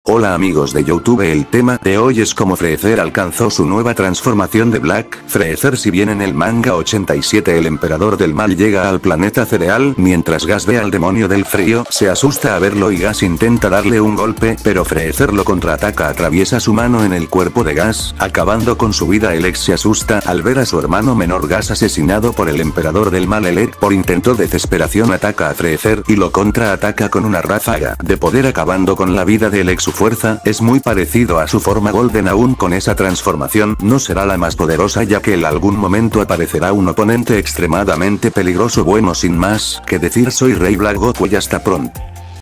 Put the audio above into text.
Hola amigos de YouTube, el tema de hoy es cómo Freezer alcanzó su nueva transformación de Black Freezer. Si bien en el manga 87 el emperador del mal llega al planeta cereal, mientras Gas ve al demonio del frío, se asusta a verlo y Gas intenta darle un golpe, pero Freezer lo contraataca, atraviesa su mano en el cuerpo de Gas, acabando con su vida. Elec se asusta al ver a su hermano menor Gas asesinado por el emperador del mal. Elec, por intento de desesperación, ataca a Freezer y lo contraataca con una ráfaga de poder, acabando con la vida de Elec. Su fuerza es muy parecido a su forma Golden. Aún con esa transformación no será la más poderosa, ya que en algún momento aparecerá un oponente extremadamente peligroso. Bueno, sin más que decir, soy Rey Black Goku y hasta pronto.